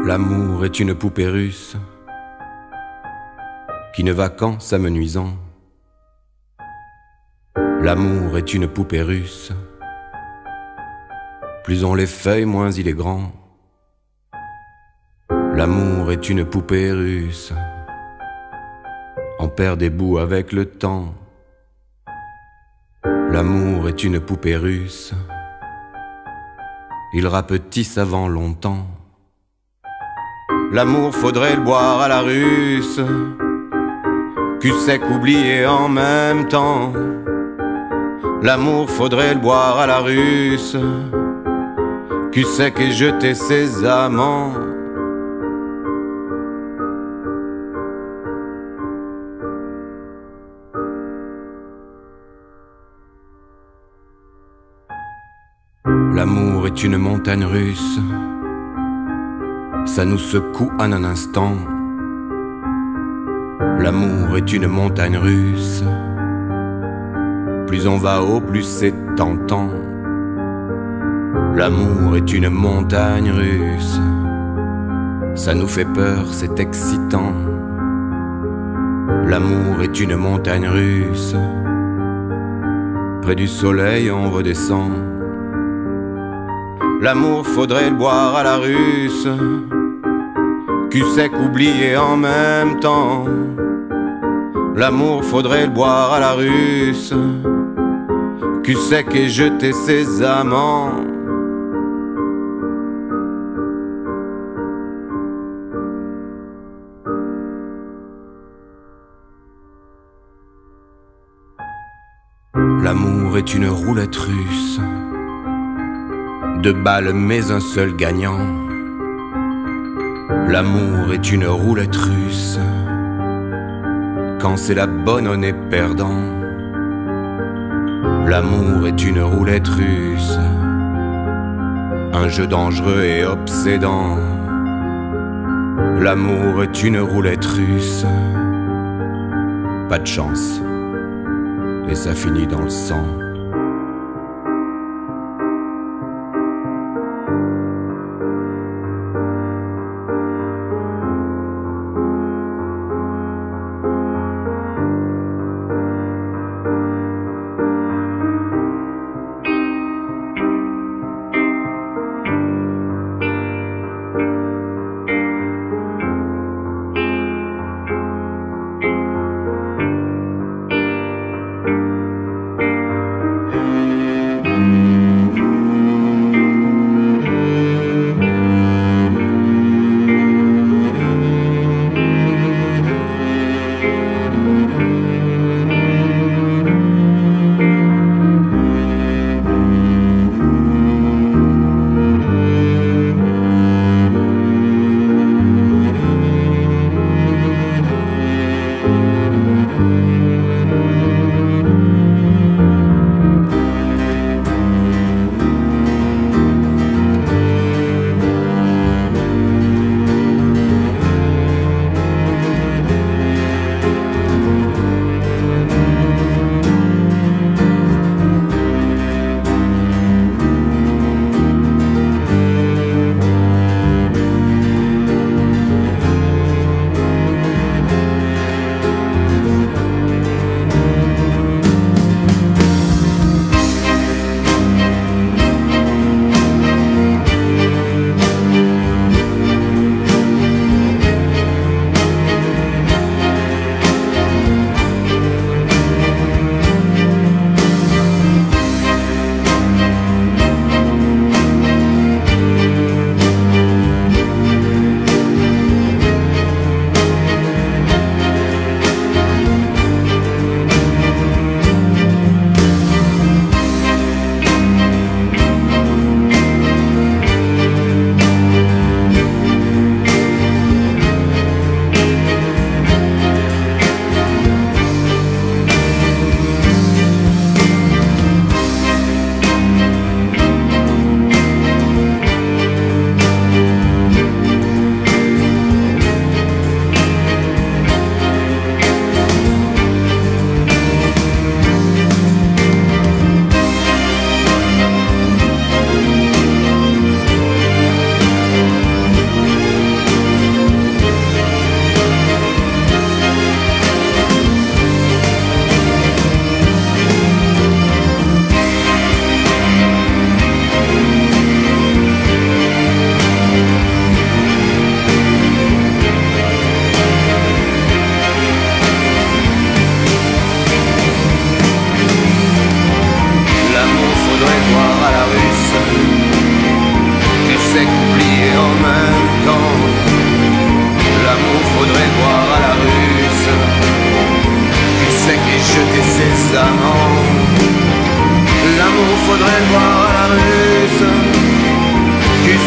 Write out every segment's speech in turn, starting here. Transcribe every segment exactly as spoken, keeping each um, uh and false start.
L'amour est une poupée russe qui ne va qu'en s'amenuisant. L'amour est une poupée russe, plus on les feuille, moins il est grand. L'amour est une poupée russe, on perd des bouts avec le temps. L'amour est une poupée russe, il rapetisse avant longtemps. L'amour faudrait le boire à la russe, cul sec oublié en même temps. L'amour faudrait le boire à la russe, cul sec et jeter ses amants. L'amour est une montagne russe, ça nous secoue en un instant. L'amour est une montagne russe, plus on va haut, plus c'est tentant. L'amour est une montagne russe, ça nous fait peur, c'est excitant. L'amour est une montagne russe, près du soleil on redescend. L'amour faudrait le boire à la russe, cul sec oublié en même temps. L'amour faudrait le boire à la russe, cul sec et jeter ses amants. L'amour est une roulette russe, deux balles mais un seul gagnant. L'amour est une roulette russe, quand c'est la bonne on est perdant. L'amour est une roulette russe, un jeu dangereux et obsédant. L'amour est une roulette russe, pas de chance, et ça finit dans le sang.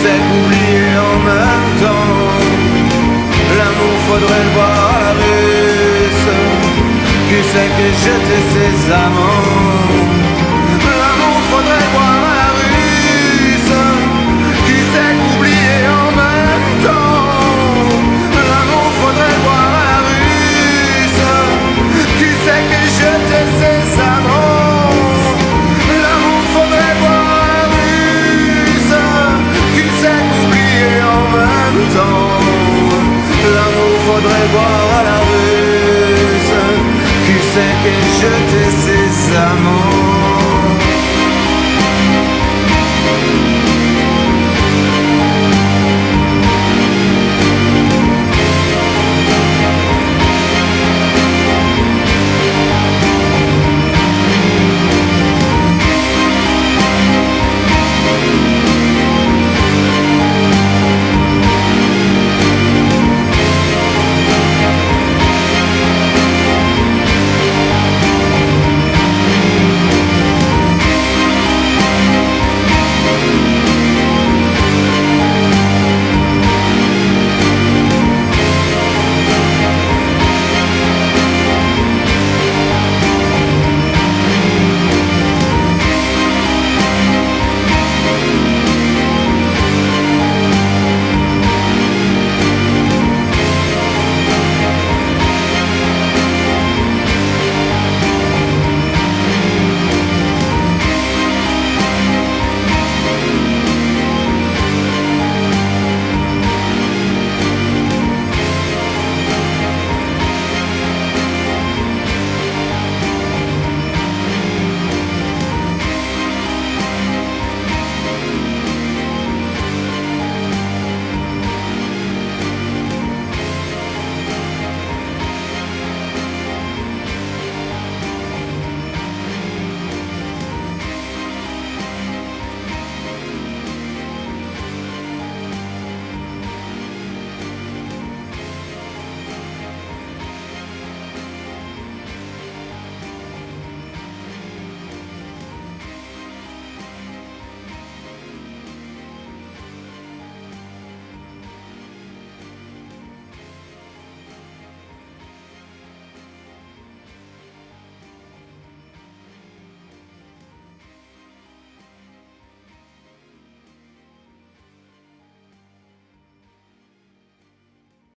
sais qu'oublier en même temps. L'amour faudrait le boire à la russe. Tu sais que jeter ses amants.